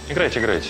Играйте, играйте.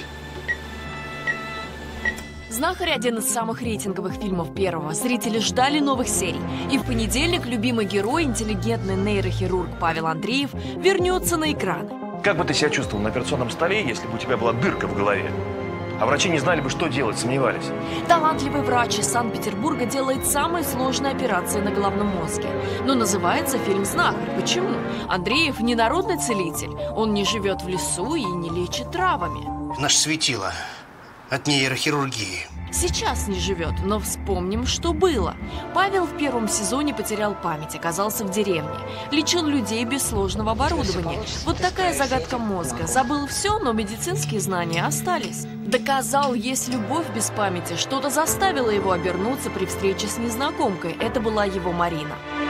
«Знахарь» – один из самых рейтинговых фильмов первого. Зрители ждали новых серий. И в понедельник любимый герой, интеллигентный нейрохирург Павел Андреев, вернется на экраны. Как бы ты себя чувствовал на операционном столе, если бы у тебя была дырка в голове? А врачи не знали бы, что делать, сомневались. Талантливый врач из Санкт-Петербурга делает самые сложные операции на головном мозге. Но называется фильм «Знахарь». Почему? Андреев не народный целитель. Он не живет в лесу и не лечит травами. Наше светило от нейрохирургии. Сейчас не живет, но вспомним, что было. Павел в первом сезоне потерял память, оказался в деревне. Лечил людей без сложного оборудования. Вот такая загадка мозга. Забыл все, но медицинские знания остались. Доказал, есть любовь без памяти. Что-то заставило его обернуться при встрече с незнакомкой. Это была его Марина.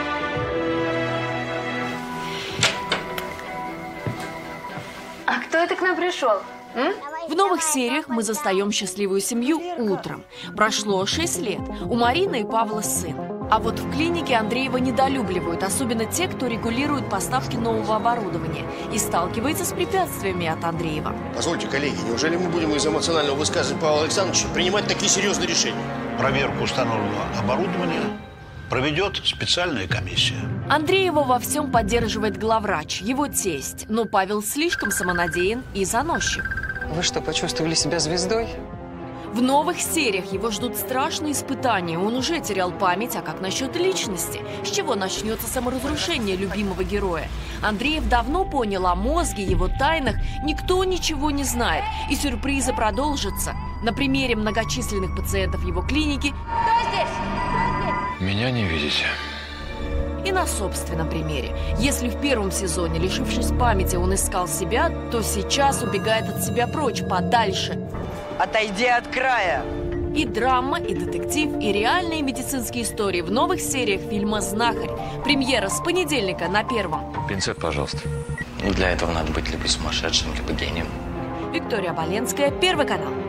А кто это к нам пришел? В новых сериях мы застаем счастливую семью утром. Прошло 6 лет. У Марины и Павла сын. А вот в клинике Андреева недолюбливают, особенно те, кто регулирует поставки нового оборудования и сталкивается с препятствиями от Андреева. Позвольте, коллеги, неужели мы будем из эмоционального высказывания Павла Александровича принимать такие серьезные решения? Проверку установленного оборудования проведет специальная комиссия. Андреева во всем поддерживает главврач, его тесть. Но Павел слишком самонадеян и заносчив. Вы что, почувствовали себя звездой? В новых сериях его ждут страшные испытания. Он уже терял память, а как насчет личности? С чего начнется саморазрушение любимого героя? Андреев давно понял, о мозге, его тайнах никто ничего не знает. И сюрпризы продолжатся. На примере многочисленных пациентов его клиники. Кто здесь? Меня не видите. И на собственном примере. Если в первом сезоне, лишившись памяти, он искал себя, то сейчас убегает от себя прочь, подальше. Отойди от края! И драма, и детектив, и реальные медицинские истории в новых сериях фильма «Знахарь». Премьера с понедельника на Первом. Пинцет, пожалуйста. Для этого надо быть либо сумасшедшим, либо гением. Виктория Боленская, Первый канал.